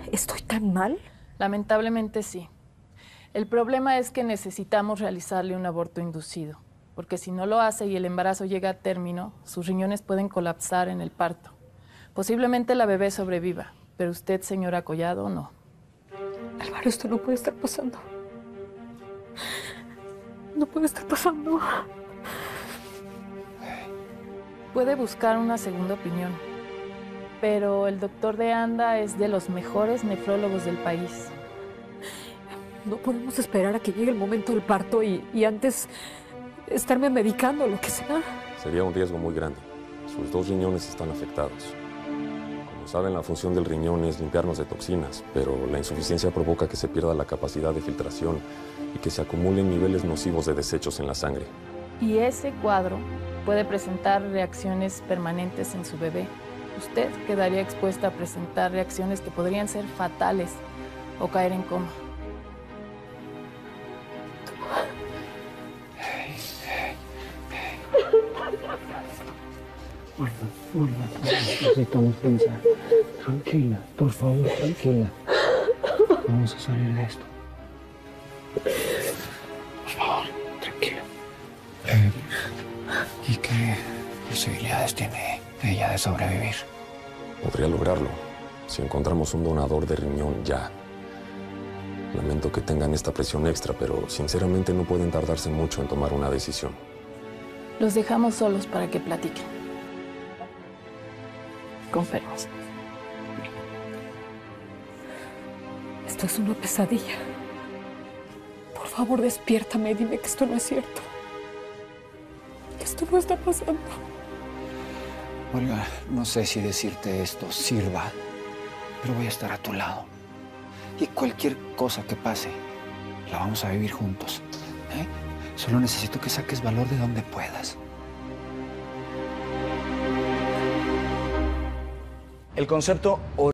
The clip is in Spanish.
¿Estoy tan mal? Lamentablemente sí. El problema es que necesitamos realizarle un aborto inducido, porque si no lo hace y el embarazo llega a término, sus riñones pueden colapsar en el parto. Posiblemente la bebé sobreviva, pero usted, señora Collado, no. Álvaro, esto no puede estar pasando. No puede estar pasando. Puede buscar una segunda opinión, pero el doctor de Anda es de los mejores nefrólogos del país. No podemos esperar a que llegue el momento del parto y antes estarme medicando o lo que sea. Sería un riesgo muy grande. Sus 2 riñones están afectados. Como saben, la función del riñón es limpiarnos de toxinas, pero la insuficiencia provoca que se pierda la capacidad de filtración y que se acumulen niveles nocivos de desechos en la sangre. Y ese cuadro puede presentar reacciones permanentes en su bebé. Usted quedaría expuesta a presentar reacciones que podrían ser fatales o caer en coma. Necesitamos pensar. Tranquila, por favor, tranquila. Vamos a salir de esto. Por favor, tranquila. ¿Y qué posibilidades tiene ella de sobrevivir? Podría lograrlo si encontramos un donador de riñón ya. Lamento que tengan esta presión extra, pero sinceramente no pueden tardarse mucho en tomar una decisión. Los dejamos solos para que platiquen. Con permiso. Esto es una pesadilla. Por favor, despiértame y dime que esto no es cierto. Que esto no está pasando. Olga, no sé si decirte esto sirva, pero voy a estar a tu lado. Y cualquier cosa que pase, la vamos a vivir juntos. ¿Eh? Solo necesito que saques valor de donde puedas. El concepto